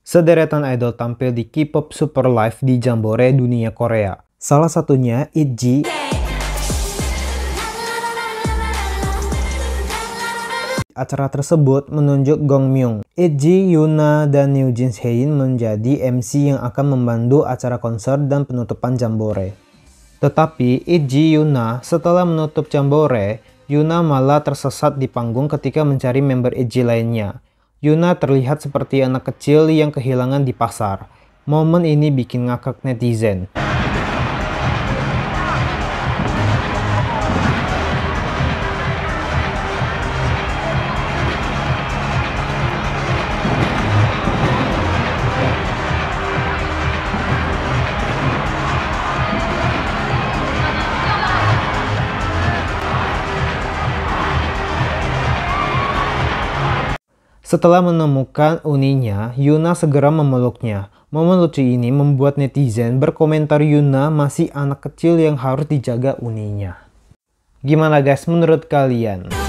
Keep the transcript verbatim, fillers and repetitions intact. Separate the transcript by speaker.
Speaker 1: Sederetan idol tampil di K-pop Super Live di Jambore dunia Korea. Salah satunya ITZY. Acara tersebut menunjuk Gongmyung. ITZY, Yoona, dan New Jeans Hein menjadi M C yang akan membantu acara konser dan penutupan Jambore. Tetapi ITZY Yoona setelah menutup Jambore, Yoona malah tersesat di panggung ketika mencari member ITZY lainnya. Yoona terlihat seperti anak kecil yang kehilangan di pasar. Momen ini bikin ngakak netizen. Setelah menemukan uninya, Yoona segera memeluknya. Momen lucu ini membuat netizen berkomentar Yoona masih anak kecil yang harus dijaga uninya. Gimana guys menurut kalian?